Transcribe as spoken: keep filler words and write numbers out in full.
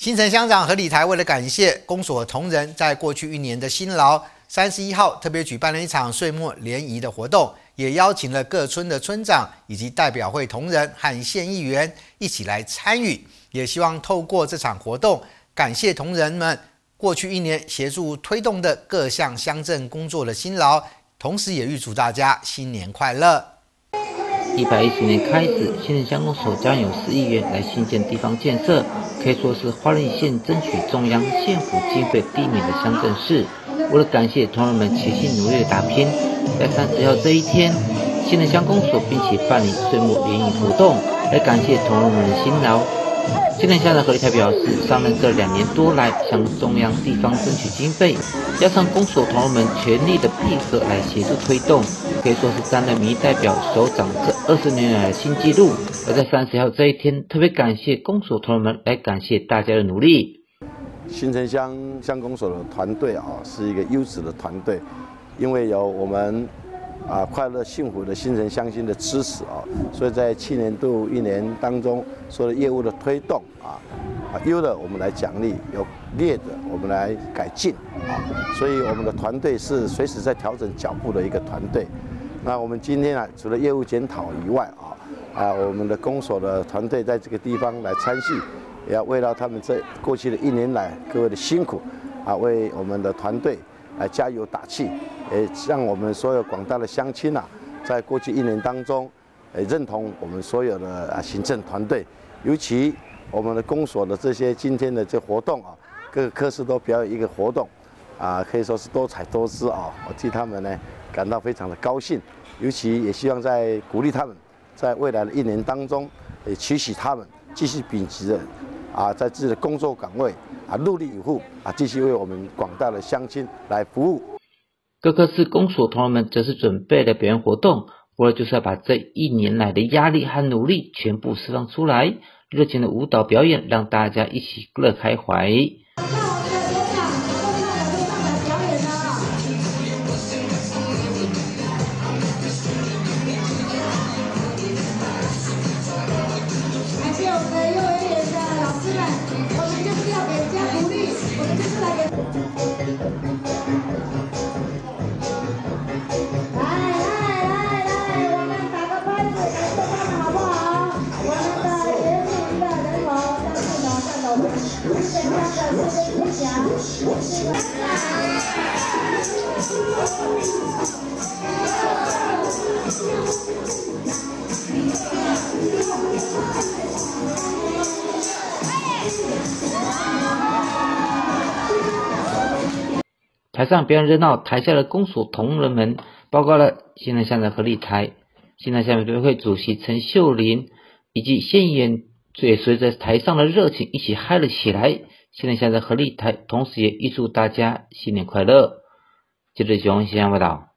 新城乡长何理台为了感谢公所同仁在过去一年的辛劳，三十一号特别举办了一场岁末联谊的活动，也邀请了各村的村长以及代表会同仁和县议员一起来参与，也希望透过这场活动感谢同仁们过去一年协助推动的各项乡镇工作的辛劳，同时也预祝大家新年快乐。 一百一十年开始，新城乡公所将有四亿元来兴建地方建设，可以说是花莲县争取中央县府经费第一名的乡镇市。为了感谢同仁们齐心努力的打拼，在三十号这一天，新城乡公所并且办理岁末联谊活动，来感谢同仁们的辛劳。新城乡长何理台表示，上任这两年多来，向中央地方争取经费，加上公所同仁们全力的配合来协助推动，可以说是担任民意代表首长这二十年来的新纪录。而在三十号这一天，特别感谢公所同仁们，来感谢大家的努力。 新城乡乡公所的团队啊，是一个优质的团队，因为有我们啊快乐幸福的新城乡亲的支持啊，所以在去年度一年当中，所有的业务的推动啊，啊优的我们来奖励，有劣的我们来改进啊，所以我们的团队是随时在调整脚步的一个团队。那我们今天啊，除了业务检讨以外啊，啊我们的公所的团队在这个地方来参戏，也要为了他们这过去的一年来各位的辛苦啊，为我们的团队来加油打气，也让我们所有广大的乡亲啊，在过去一年当中，也认同我们所有的啊行政团队，尤其我们的公所的这些今天的这活动啊，各个科室都表演一个活动，啊可以说是多彩多姿啊，我替他们呢感到非常的高兴，尤其也希望在鼓励他们，在未来的一年当中，也期许他们继续秉持着啊在自己的工作岗位啊努力以赴啊，继续为我们广大的乡亲来服务。 各科室公所同仁们则是准备了表演活动，为了就是要把这一年来的压力和努力全部释放出来，热情的舞蹈表演让大家一起乐开怀。台上表演热闹，台下的公所同仁们，包括了新城乡长何理台、新城乡委员会主席陈秀玲以及县议员，也随着台上的热情一起嗨了起来。新城乡长何理台同时也预祝大家新年快乐。接着，中央新闻报道。